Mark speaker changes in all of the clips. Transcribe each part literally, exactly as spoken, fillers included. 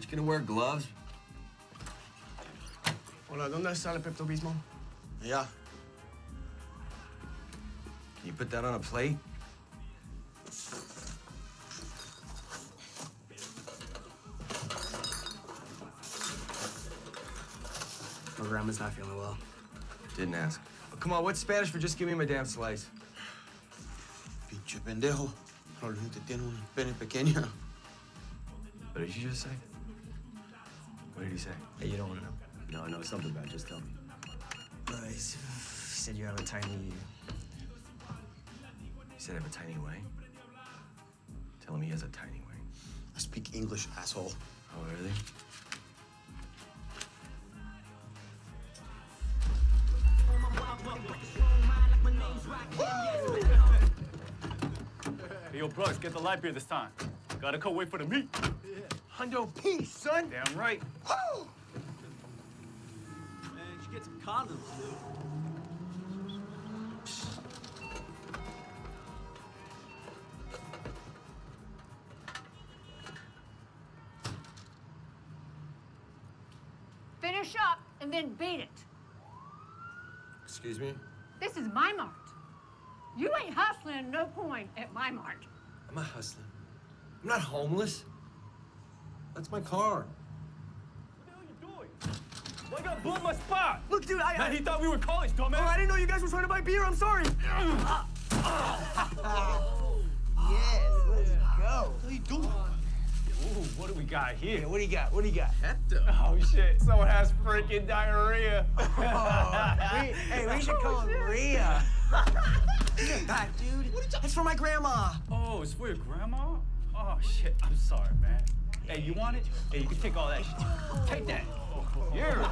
Speaker 1: you gonna wear gloves?
Speaker 2: Hola, ¿dónde está el Pepto-Bismol?
Speaker 1: Yeah. Can you put that on a plate?
Speaker 2: My grandma's not feeling well.
Speaker 1: Didn't ask. Oh, come on, what's Spanish for just give me my damn slice?
Speaker 3: Pinche pendejo. Probablemente tiene un pene pequeña.
Speaker 1: What did you just say? What did he say?
Speaker 2: Hey, you don't want to know.
Speaker 1: No, I know something about it. Just tell me.
Speaker 2: Uh, he said you have a tiny...
Speaker 1: He said I have a tiny wang? Tell him he has a tiny wang.
Speaker 3: I speak English, asshole.
Speaker 1: Oh, really?
Speaker 4: Hey, yo, bros, get the light beer this time. Gotta go wait for the meat.
Speaker 2: Yeah. Hundo peace, son.
Speaker 4: Damn right.
Speaker 2: Woo!
Speaker 5: Man, you should get some condoms, dude.
Speaker 6: Finish up and then beat it.
Speaker 1: Excuse me?
Speaker 6: This is my mart. You ain't hustling no coin at my mart.
Speaker 1: I'm not hustling. I'm not homeless. That's my car.
Speaker 4: What the hell are you doing? Why you gotta blow my spot?
Speaker 2: Look, dude, I...
Speaker 4: Man,
Speaker 2: I...
Speaker 4: he thought we were college, dumbass.
Speaker 2: Oh, I didn't know you guys were trying to buy beer. I'm sorry. Yes, let's go.
Speaker 3: What are you doing?
Speaker 4: Ooh, what do we got here?
Speaker 2: Yeah, what do you got? What do you got?
Speaker 4: Oh, shit. Someone has freaking diarrhea.
Speaker 2: Oh, we, hey, we should call him Rhea. That dude. What it's for my grandma.
Speaker 4: Oh, it's for your grandma? Oh, shit. I'm sorry, man. Hey, you want it? Hey, you can take all that shit. Take that. Yeah.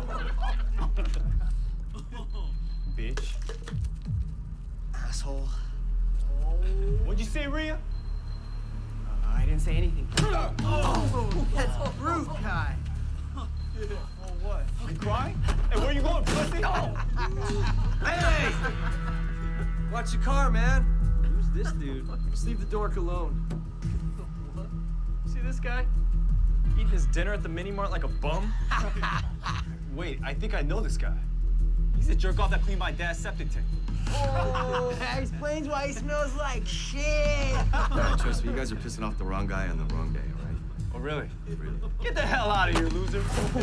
Speaker 4: Bitch.
Speaker 2: Asshole.
Speaker 4: What'd you say, Rhea?
Speaker 2: Uh, I didn't say anything. Oh, that's rude, Kai.
Speaker 4: Oh, what? You crying? Hey, where you going, pussy? Oh.
Speaker 1: Hey! Watch your car, man.
Speaker 5: Who's this dude?
Speaker 1: Just leave the dork alone.
Speaker 4: What? See this guy? Eating his dinner at the mini-mart like a bum? Wait, I think I know this guy. He's a jerk-off that cleaned my dad's septic tank.
Speaker 2: Oh, that explains why he smells like shit.
Speaker 1: Right, trust me, you guys are pissing off the wrong guy on the wrong day, all right?
Speaker 4: Oh, really?
Speaker 1: Really?
Speaker 4: Get the hell out of here, loser.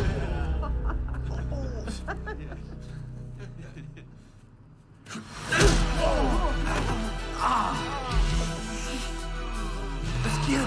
Speaker 2: Let's get him.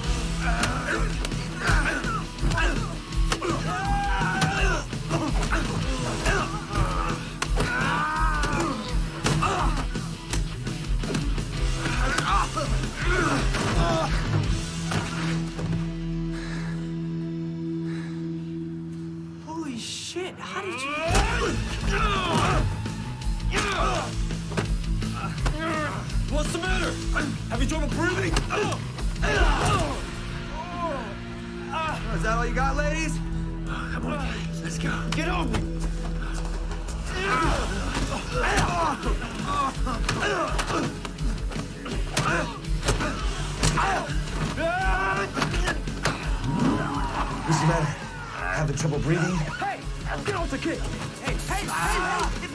Speaker 2: Holy shit, how did you...
Speaker 4: What's the matter? Have you trouble breathing?
Speaker 1: Is that all you got, ladies?
Speaker 4: Come on, let's go. Get off me!
Speaker 1: What's the matter? Having trouble breathing?
Speaker 2: Hey, get off the kid. Hey, hey, hey, hey,